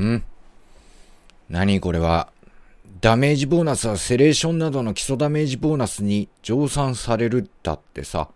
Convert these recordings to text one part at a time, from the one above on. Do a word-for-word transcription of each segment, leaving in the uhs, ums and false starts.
ん何これは。ダメージボーナスはセレーションなどの基礎ダメージボーナスに乗算されるだってさ。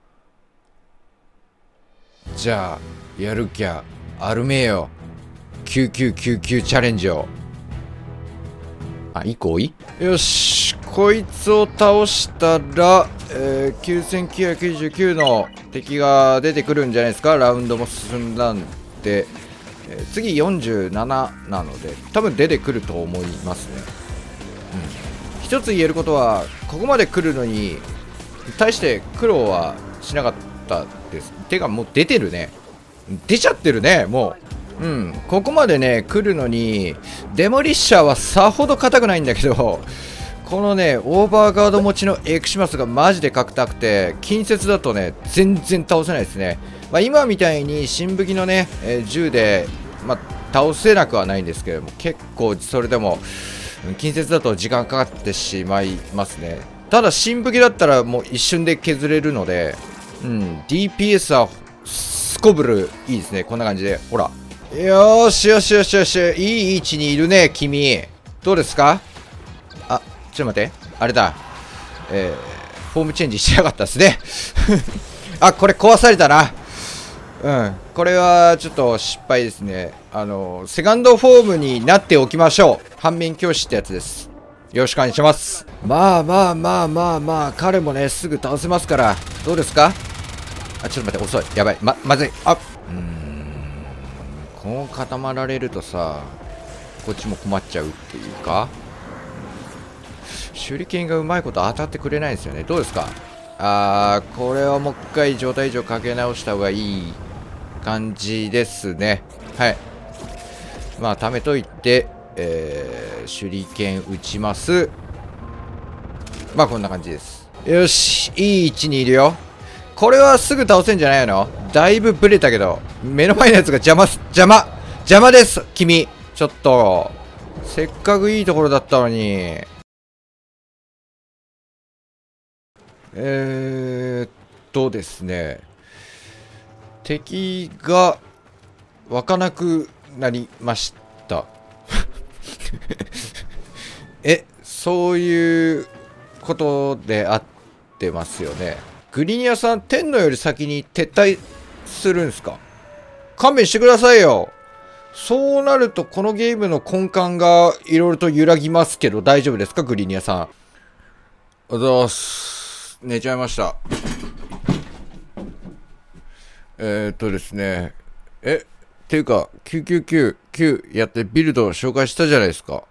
じゃあ、やるきゃ、あるめよ。きゅうきゅうきゅうきゅうチャレンジを。あ、いいこいよし、こいつを倒したら、えー、きゅうせんきゅうひゃくきゅうじゅうきゅうの敵が出てくるんじゃないですか。ラウンドも進んだんで、えー、次よんじゅうなななので、多分出てくると思いますね。うん。一つ言えることは、ここまで来るのに、対して苦労はしなかったです。てか、もう出てるね。出ちゃってるね、もう。うん、ここまでね来るのにデモリッシャーはさほど硬くないんだけど、このねオーバーガード持ちのエクシマスがマジで硬くて近接だとね全然倒せないですね。まあ、今みたいに新武器のね、えー、銃で、まあ、倒せなくはないんですけれども、結構それでも近接だと時間かかってしまいますね。ただ新武器だったらもう一瞬で削れるので、うん、ディーピーエス はすこぶるいいですね。こんな感じでほら、よーしよしよしよし、いい位置にいるね、君。どうですか？あ、ちょっと待って。あれだ。えー、フォームチェンジしやがったですね。あ、これ壊されたな。うん。これはちょっと失敗ですね。あの、セカンドフォームになっておきましょう。反面教師ってやつです。よろしくお願いします。まあまあまあまあまあ、彼もね、すぐ倒せますから。どうですか？あ、ちょっと待って、遅い。やばい。ま、まずい。あ、うーん。こう固まられるとさ、こっちも困っちゃうっていうか、手裏剣がうまいこと当たってくれないですよね。どうですか？あー、これはもう一回状態以上かけ直した方がいい感じですね。はい。まあ、貯めといて、えー、手裏剣打ちます。まあ、こんな感じです。よし、いい位置にいるよ。これはすぐ倒せんじゃないの？だいぶブレたけど、目の前のやつが邪魔す、邪魔邪魔です、君。ちょっと、せっかくいいところだったのに。えーっとですね、敵が湧かなくなりました。え、そういうことであってますよね。グリニアさん、天のより先に撤退するんすか？勘弁してくださいよ。そうなると、このゲームの根幹がいろいろと揺らぎますけど、大丈夫ですか、グリニアさん。ありがとうございます。寝ちゃいました。えーっとですね。え、っていうか、きゅうきゅうきゅうきゅうやってビルドを紹介したじゃないですか。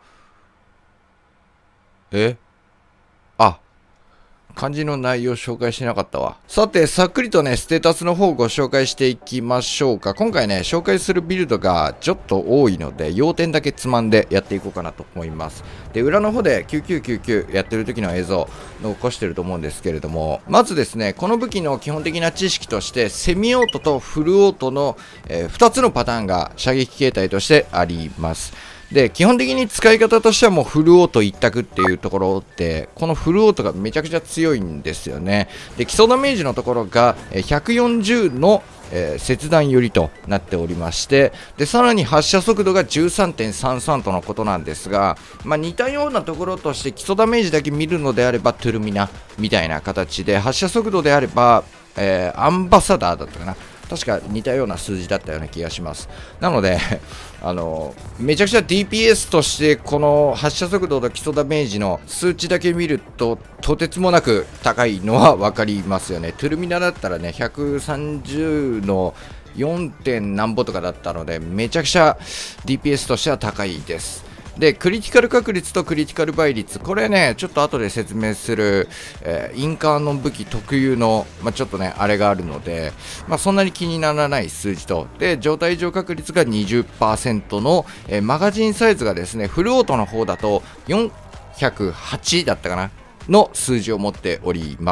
えあ、漢字の内容を紹介してなかったわ。さて、さっくりとね、ステータスの方をご紹介していきましょうか。今回ね、紹介するビルドがちょっと多いので、要点だけつまんでやっていこうかなと思います。で、裏の方できゅうきゅうきゅうきゅうやってる時の映像残してると思うんですけれども、まずですね、この武器の基本的な知識として、セミオートとフルオートの、えー、ふたつのパターンが射撃形態としてあります。で、基本的に使い方としてはもうフルオート一択っていうところで、このフルオートがめちゃくちゃ強いんですよね。で、基礎ダメージのところがひゃくよんじゅうの、えー、切断寄りとなっておりまして、で、さらに発射速度が じゅうさんてんさんさん とのことなんですが、まあ、似たようなところとして基礎ダメージだけ見るのであればトゥルミナみたいな形で、発射速度であれば、えー、アンバサダーだったかな。確か似たような数字だったような気がします。なので、あの、めちゃくちゃ ディーピーエス としてこの発射速度と基礎ダメージの数値だけ見るととてつもなく高いのは分かりますよね。トゥルミナだったらね、ひゃくさんじゅうの よん. 点何歩とかだったので、めちゃくちゃ ディーピーエス としては高いです。で、クリティカル確率とクリティカル倍率、これね、ちょっと後で説明する、えー、インカーの武器特有の、まあ、ちょっとね、あれがあるので、まあ、そんなに気にならない数字と、で、状態異常確率が にじゅっパーセント の、えー、マガジンサイズがですね、フルオートの方だとよんひゃくはちだったかなの数字を持っております。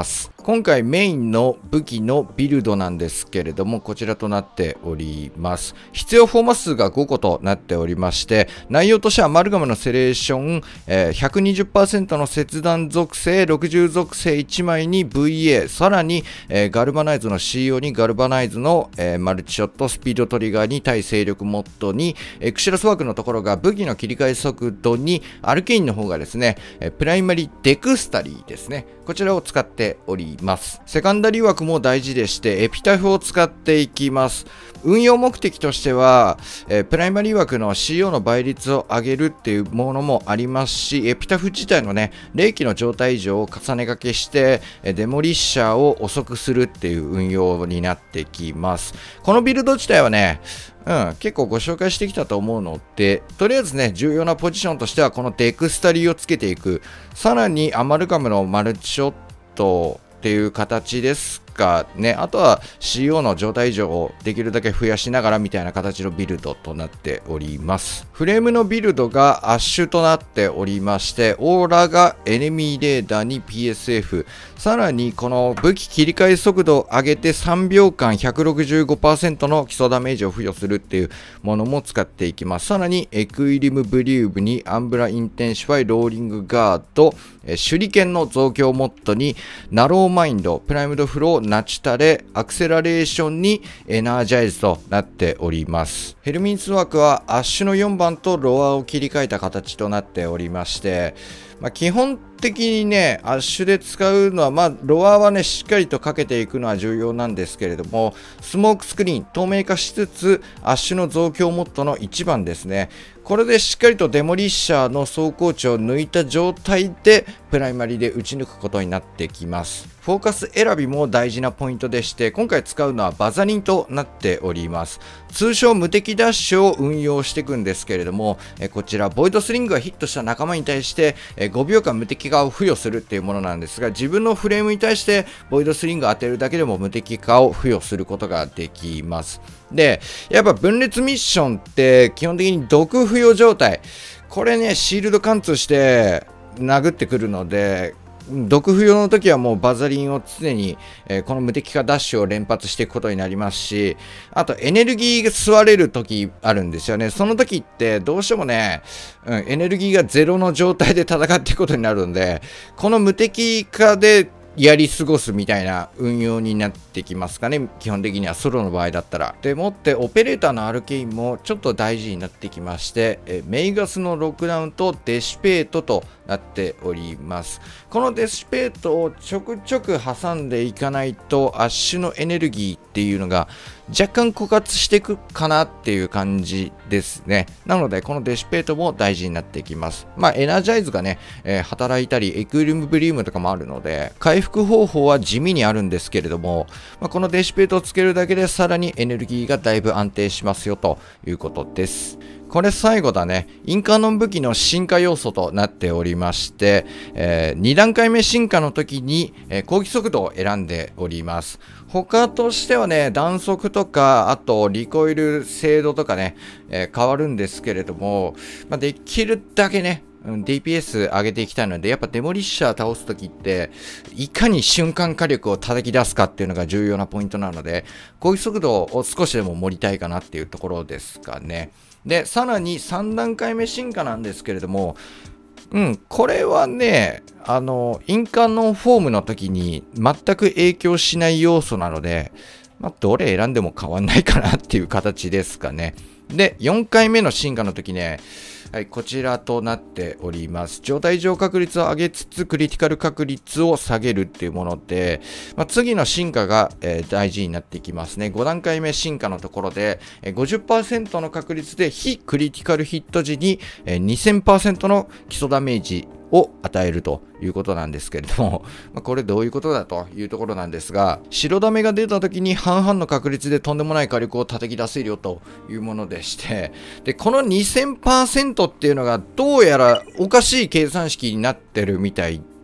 今回メインの武器のビルドなんですけれども、こちらとなっております。必要フォーマ数がごことなっておりまして、内容としてはアマルガムのセレーション、えー、ひゃくにじゅっパーセント の切断属性、ろくじゅう属性いちまいに ブイエー、さらに、えー、ガルバナイズの シーオー にガルバナイズの、えー、マルチショット、スピードトリガーに対勢力モッドに、エクシラスワークのところが武器の切り替え速度に、アルケインの方がですね、えー、プライマリデクスタリーですね。こちらを使っております。セカンダリー枠も大事でして、エピタフを使っていきます。運用目的としては、えー、プライマリー枠の シーオー の倍率を上げるっていうものもありますし、エピタフ自体のね、霊気の状態異常を重ね掛けして、えー、デモリッシャーを遅くするっていう運用になってきます。このビルド自体はね、うん、結構ご紹介してきたと思うので、とりあえずね、重要なポジションとしては、このデクスタリーをつけていく。さらに、アマルガムのマルチショットっていう形ですかね。あとは シーオー の状態異常をできるだけ増やしながらみたいな形のビルドとなっております。フレームのビルドがアッシュとなっておりまして、オーラがエネミーレーダーに ピーエスエフ、さらにこの武器切り替え速度を上げてさんびょうかん ひゃくろくじゅうごパーセント の基礎ダメージを付与するっていうものも使っていきます。さらにエクイリムブリューブにアンブラインテンシファイローリングガード、手裏剣の増強モッドにナローマインド、プライムドフロー、ナチタレ、アクセラレーションにエナージャイズとなっております。ヘルミンス枠はアッシュのよんばんとロアを切り替えた形となっておりまして、まあ、基本的にね、アッシュで使うのは、まあ、ロアはね、しっかりとかけていくのは重要なんですけれども、スモークスクリーン、透明化しつつ、アッシュの増強モッドのいちばんですね。これでしっかりとデモリッシャーの走行値を抜いた状態で、プライマリで打ち抜くことになってきます。フォーカス選びも大事なポイントでして、今回使うのはバザリンとなっております。通称無敵ダッシュを運用していくんですけれども、えこちら、ボイドスリングがヒットした仲間に対して、えごびょうかん無敵化を付与するっていうものなんですが、自分のフレームに対してボイドスリングを当てるだけでも無敵化を付与することができます。で、やっぱ分裂ミッションって基本的に毒付与状態。これね、シールド貫通して殴ってくるので、毒付与の時はもうバザリンを常に、えー、この無敵化ダッシュを連発していくことになりますし、あとエネルギーが吸われる時あるんですよね。その時ってどうしてもね、うん、エネルギーがゼロの状態で戦っていくことになるんで、この無敵化でやり過ごすみたいな運用になってきますかね。基本的にはソロの場合だったら。でもってオペレーターのアルケインもちょっと大事になってきまして、えメイガスのロックダウンとデシペートとなっております。このデシペートをちょくちょく挟んでいかないとアッシュのエネルギーっていうのが若干枯渇していくかなっていう感じですね。なのでこのデシペートも大事になってきます。まあエナジャイズがね、えー、働いたりエクイリムブリームとかもあるので回復方法は地味にあるんですけれども、まあ、このデシペートをつけるだけでさらにエネルギーがだいぶ安定しますよということです。これ最後だね。インカノン武器の進化要素となっておりまして、えー、にだんかいめ進化の時に、えー、攻撃速度を選んでおります。他としてはね、弾速とか、あとリコイル精度とかね、えー、変わるんですけれども、まあ、できるだけね、ディーピーエス 上げていきたいので、やっぱデモリッシャー倒すときって、いかに瞬間火力を叩き出すかっていうのが重要なポイントなので、攻撃速度を少しでも盛りたいかなっていうところですかね。で、さらにさんだんかいめ進化なんですけれども、うん、これはね、あの、インカノンフォームの時に全く影響しない要素なので、まあ、どれ選んでも変わんないかなっていう形ですかね。で、よんかいめの進化の時ね、はい、こちらとなっております。状態異常確率を上げつつ、クリティカル確率を下げるっていうもので、まあ、次の進化が、えー、大事になってきますね。ごだんかいめ進化のところで、えー、ごじゅっパーセント の確率で非クリティカルヒット時に、えー、にせんパーセント の基礎ダメージを与えるということなんですけれども、まあ、これどういうことだというところなんですが、白ダメが出た時に半々の確率でとんでもない火力を叩き出せるよというものでして、で、この にせんパーセント っていうのがどうやらおかしい計算式になってるみたい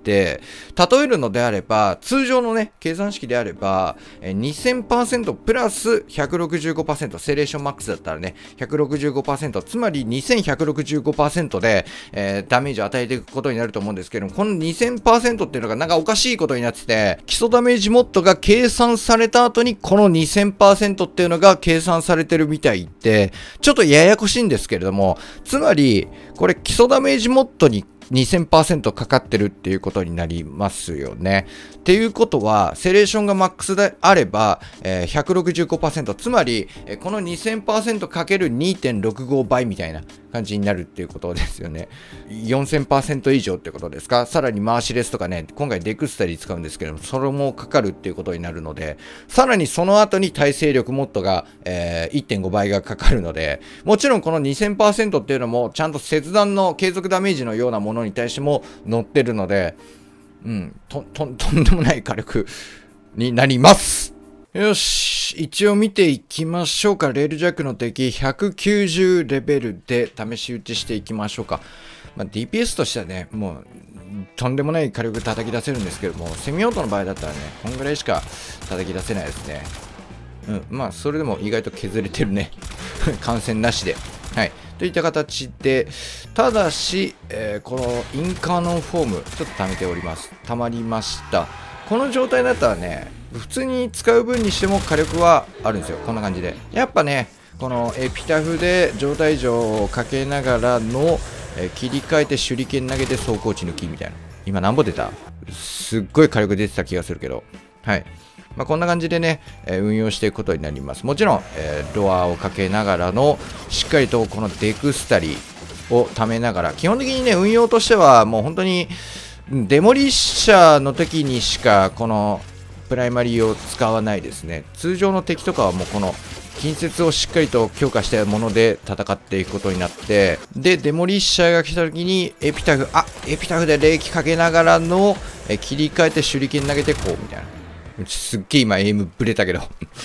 て、例えるのであれば、通常のね、計算式であれば、にせんパーセント プラス ひゃくろくじゅうごパーセント、セレーションマックスだったらね、ひゃくろくじゅうごパーセント、つまり にせんひゃくろくじゅうごパーセント で、えー、ダメージを与えていくことになると思うんですけども、この にせんパーセント っていうのがなんかおかしいことになってて、基礎ダメージモッドが計算された後に、この にせんパーセント っていうのが計算されてるみたいって、ちょっとややこしいんですけれども、つまり、これ基礎ダメージモッドににせんパーセント かかってるっていうことになりますよね。っていうことは、セレーションがマックスであれば、えー、ひゃくろくじゅうごパーセント、つまり、えー、この にせんパーセントかけるにてんろくご 倍みたいな感じになるっていうことですよね。よんせんパーセント 以上ってことですか？さらにマーシレスとかね、今回デクスタリー使うんですけども、それもかかるっていうことになるので、さらにその後に耐性力モッドが、えー、いってんご 倍がかかるので、もちろんこの にせんパーセント っていうのも、ちゃんと切断の継続ダメージのようなものに対しても乗ってるので、うん、と、と、とんでもない火力になります。よし、一応見ていきましょうか。レールジャックの敵ひゃくきゅうじゅうレベルで試し撃ちしていきましょうか。まあ、ディーピーエス としてはね、もうとんでもない火力叩き出せるんですけども、セミオートの場合だったらね、こんぐらいしか叩き出せないですね。うん、まあそれでも意外と削れてるね。感染なしで。はい。といった形で、ただし、えー、このインカーノンフォーム、ちょっと貯めております。溜まりました。この状態だったらね、普通に使う分にしても火力はあるんですよ。こんな感じで。やっぱね、このエピタフで状態上をかけながらの、えー、切り替えて手裏剣投げて走行値抜きみたいな。今何本出た？すっごい火力出てた気がするけど。はい。まあ、こんな感じでね、えー、運用していくことになります。もちろん、えー、ロアをかけながらの、しっかりとこのデクスタリーを貯めながら、基本的にね、運用としてはもう本当に、デモリッシャーの時にしか、このプライマリーを使わないですね。通常の敵とかはもうこの、近接をしっかりと強化したもので戦っていくことになって、で、デモリッシャーが来た時に、エピタフ、あ、エピタフで冷気かけながらの、えー、切り替えて手裏剣投げてこう、みたいな。すっげえ今エイムブレたけど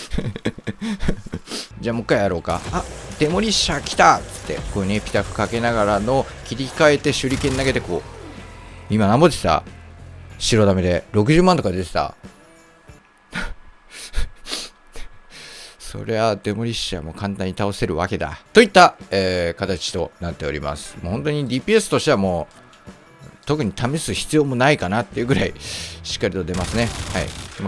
じゃあもう一回やろうか。あ、デモリッシャー来たっつってこういうねピタフかけながらの切り替えて手裏剣投げてこう。今何本出てた？白ダメでろくじゅうまんとか出てたそりゃデモリッシャーも簡単に倒せるわけだといった、えー、形となっております。もう本当に ディーピーエス としてはもう特に試す必要もないかなっていうぐらいしっかりと出ますね。はい。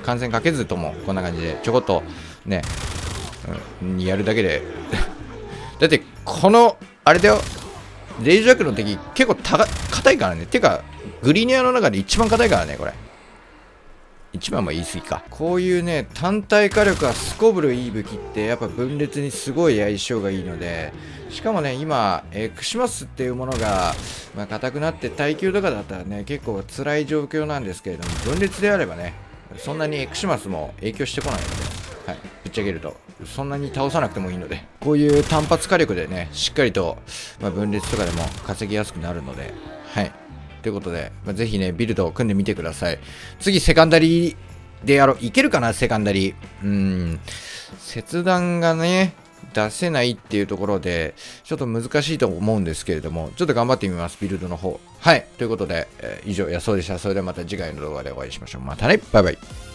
感染かけずともこんな感じでちょこっとね、うん、やるだけでだってこのあれだよ、レイジジャックの敵結構たが硬いからね。てかグリーニアの中で一番硬いからねこれ。一番も言い過ぎか。こういうね単体火力はすこぶるいい武器ってやっぱ分裂にすごい相性がいいので、しかもね今、えー、クシマスっていうものがまあ硬くなって耐久とかだったらね結構辛い状況なんですけれども、分裂であればねそんなにエクシマスも影響してこないので、はい、ぶっちゃけるとそんなに倒さなくてもいいので、こういう単発火力でねしっかりと、まあ、分裂とかでも稼ぎやすくなるので、はいということで、まあ、ぜひね、ビルドを組んでみてください。次、セカンダリーでやろう。いけるかな、セカンダリー。うーん。切断がね、出せないっていうところで、ちょっと難しいと思うんですけれども、ちょっと頑張ってみます、ビルドの方。はい。ということで、えー、以上、やそうでした。それではまた次回の動画でお会いしましょう。またね、バイバイ。